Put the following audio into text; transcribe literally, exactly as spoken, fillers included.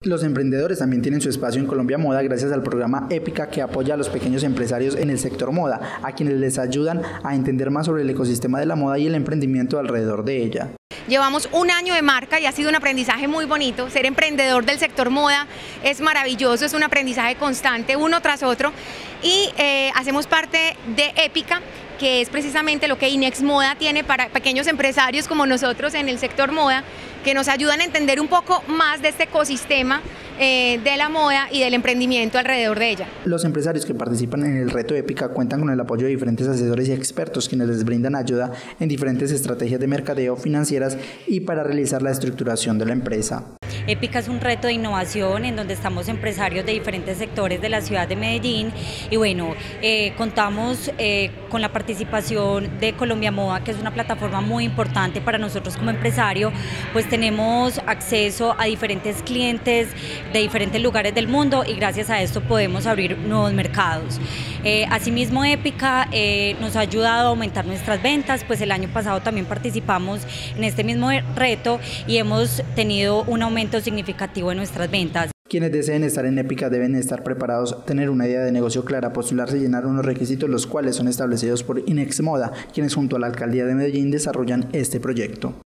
Los emprendedores también tienen su espacio en Colombia Moda gracias al programa Épica, que apoya a los pequeños empresarios en el sector moda, a quienes les ayudan a entender más sobre el ecosistema de la moda y el emprendimiento alrededor de ella. Llevamos un año de marca y ha sido un aprendizaje muy bonito. Ser emprendedor del sector moda es maravilloso, es un aprendizaje constante, uno tras otro. Y eh, hacemos parte de Épica, que es precisamente lo que INEX Moda tiene para pequeños empresarios como nosotros en el sector moda, que nos ayudan a entender un poco más de este ecosistema eh, de la moda y del emprendimiento alrededor de ella. Los empresarios que participan en el reto Épica cuentan con el apoyo de diferentes asesores y expertos, quienes les brindan ayuda en diferentes estrategias de mercadeo, financieras y para realizar la estructuración de la empresa. Épica es un reto de innovación en donde estamos empresarios de diferentes sectores de la ciudad de Medellín y bueno, eh, contamos eh, con la participación de Colombia Moda, que es una plataforma muy importante para nosotros como empresario, pues tenemos acceso a diferentes clientes de diferentes lugares del mundo y gracias a esto podemos abrir nuevos mercados. Eh, asimismo, Épica eh, nos ha ayudado a aumentar nuestras ventas, pues el año pasado también participamos en este mismo reto y hemos tenido un aumento significativo en nuestras ventas. Quienes deseen estar en Épica deben estar preparados, tener una idea de negocio clara, postularse y llenar unos requisitos, los cuales son establecidos por INEX Moda, quienes junto a la Alcaldía de Medellín desarrollan este proyecto.